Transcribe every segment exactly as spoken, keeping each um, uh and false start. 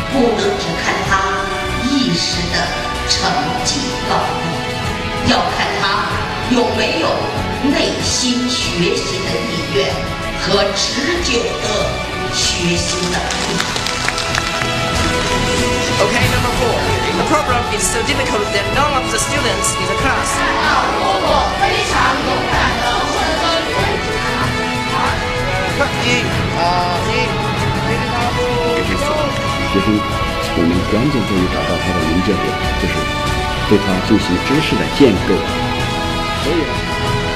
不是只看他一时的成绩高低，要看他有没有内心学习的意愿和持久的学习能力。 Okay, number four. The problem is so difficult that none of the students in the class. 让婆婆非常勇敢地问问问一啊一，这个大步这是学生，我们关键在于找到他的临界点，就是对他进行知识的建构。所以呢。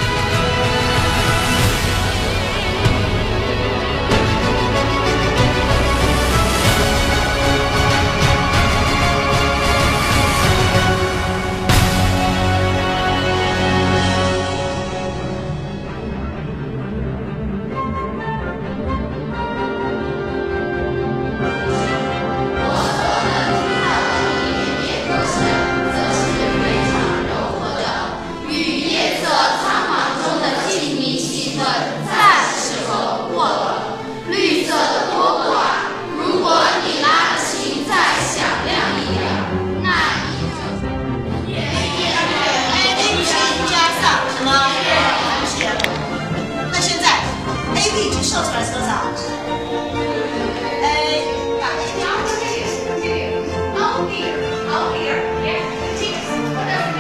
售出来多少 ？A 把 A now continue continue out here out here yes continuous whatever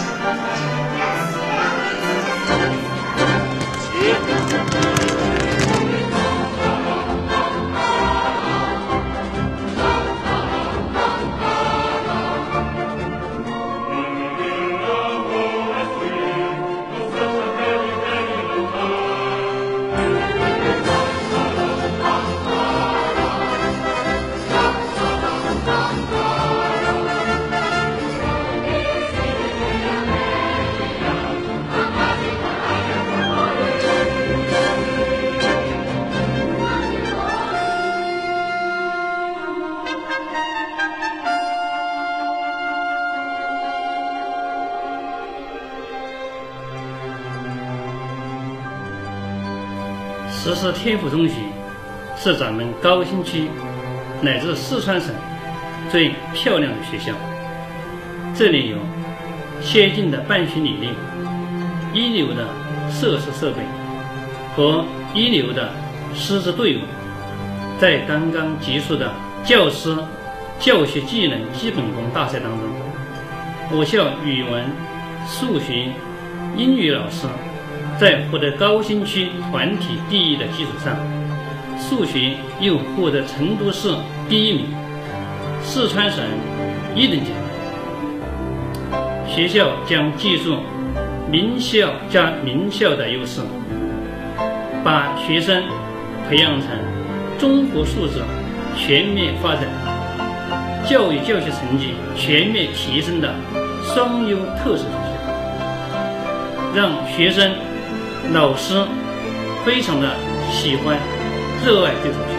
实施天府中学是咱们高新区乃至四川省最漂亮的学校。这里有先进的办学理念、一流的设施设备和一流的师资队伍。在刚刚结束的教师教学技能基本功大赛当中，我校语文、数学、英语老师在获得高新区团体第一的基础上，数学又获得成都市第一名，四川省一等奖。学校将记住名校加名校的优势，把学生培养成综合素质全面发展、教育教学成绩全面提升的双优特色学校，让学生老师非常的喜欢、热爱这所